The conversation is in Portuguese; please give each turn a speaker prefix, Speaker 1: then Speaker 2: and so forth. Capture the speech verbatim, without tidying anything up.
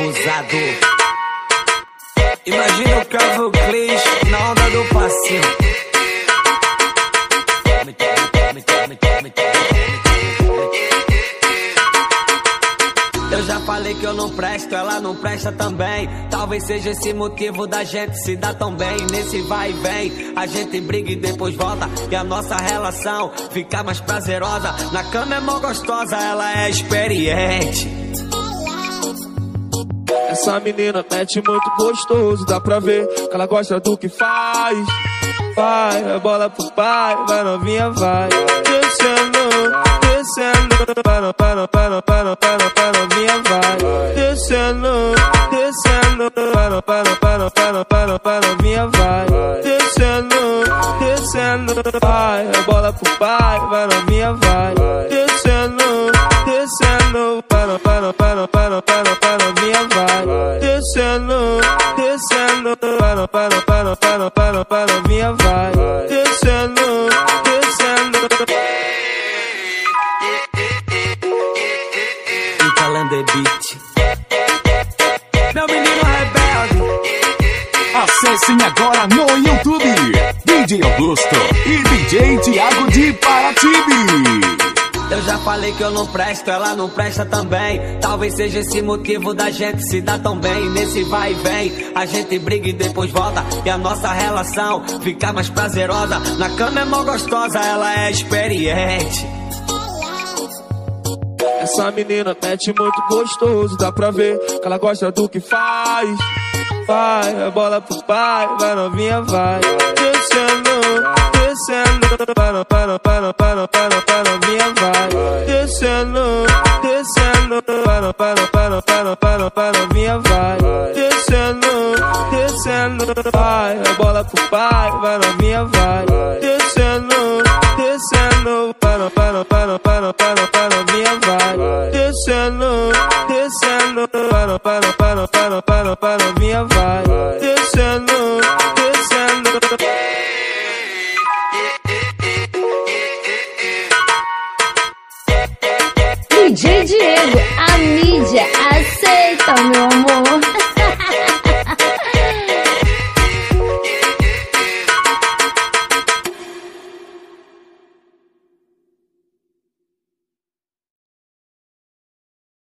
Speaker 1: abusador. Imagina o Calvin Klein na onda do passinho. Eu já falei que eu não presto, ela não presta também. Talvez seja esse motivo da gente se dar tão bem. Nesse vai e vem, a gente briga e depois volta, e a nossa relação fica mais prazerosa. Na cama é mó gostosa, ela é experiente.
Speaker 2: Essa menina mete muito gostoso, dá pra ver que ela gosta do que faz. Vai, a bola pro pai, vai novinha, vai. Descendo, descendo, para, para, para, para, para, para, novinha, vai. Descendo, descendo, para, para, para, para, para, para, novinha, vai. Descendo, descendo, vai, a bola pro pai, vai novinha, vai. Descendo, descendo, para, para, para, para, para, para, novinha, vai. Descendo, descendo, para, para, para, para, para, para, novinha, vai. Descendo, descendo.
Speaker 1: Italan The Beat. Meu menino rebelde.
Speaker 3: Acessem agora no YouTube D J Augusto e D J Thiago de Paratibe.
Speaker 1: Eu já falei que eu não presto, ela não presta também. Talvez seja esse motivo da gente se dar tão bem. Nesse vai e vem, a gente briga e depois volta, e a nossa relação fica mais prazerosa. Na cama é mó gostosa, ela é experiente.
Speaker 2: Essa menina mete muito gostoso, dá pra ver que ela gosta do que faz. Vai, a bola pro pai, vai novinha, vai. Descendo, descendo, para, para, para, para, para, para, novinha, vai. Descendo, descendo, para, para, para, para, para, para, novinha, vai. Descendo, descendo, vai, a bola pro pai, vai novinha, vai. Descendo, descendo, para, para, para, para, para, para, novinha, vai. Descendo, descendo, para, para, para, para, para, para, novinha, vai. Descendo, descendo.
Speaker 4: D J Diego, a mídia aceita, meu amor.